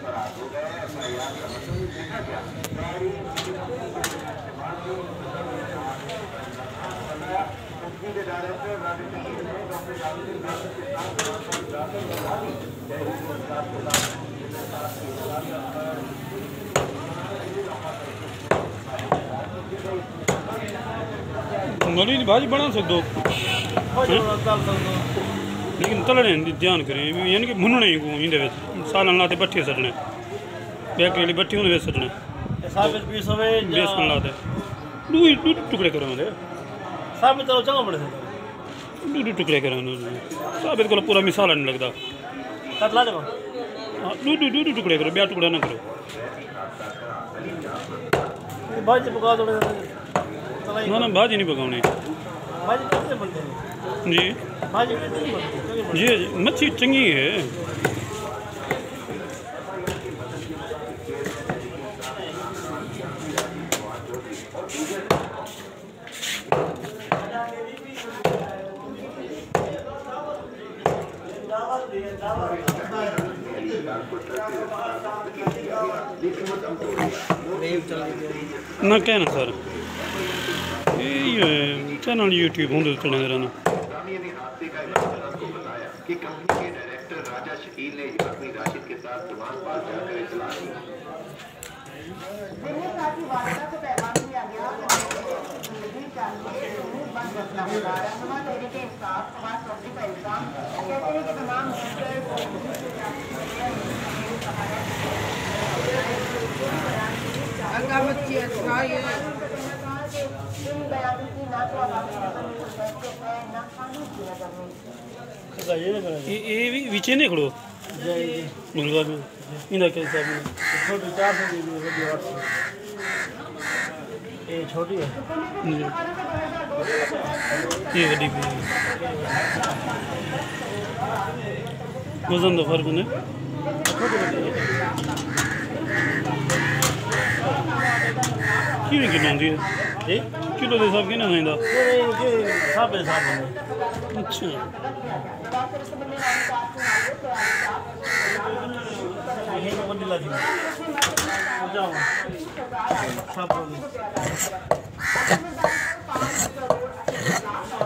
मूली की भाजी बना सकते हो लेकिन तलने ध्यान करें यानी कि भुनने को इंदे सालन लाते बट्ठी सटने बेकरी वाली बट्ठी उन्हें सटने बेसन लाते दू टुकड़े करो साबित तो चंगा पड़े दू टुकड़े करो साबित को पूरा मिसाला नहीं लगता कतला देखो दू टुकड़े करो ब्याह टुकड़ा ना करो भाजी पका दो ना ना भाजी नहीं पकाने भाजी कैसे बनते हैं जी भाजी कैसे नहीं बनती जी मच्छी चंगी है ना कहना सर ये चैनल यूट्यूब होंगे चलने रहना कि कंपनी के डायरेक्टर राजा शकील ने अपनी राशिद के साथ दुकान पर जाकर इतला दी। ये भी विचे नहीं खड़ो मुर्गा में इनका क्या हिसाब में छोटी 400 की बड़ी 800 ये छोटी है ये बड़ी भी वजन तो फर्क नहीं क्यों किलो होती है किलो के हिसाब की ना नहीं साहब अच्छा यही को बंदी लाती जाओ सब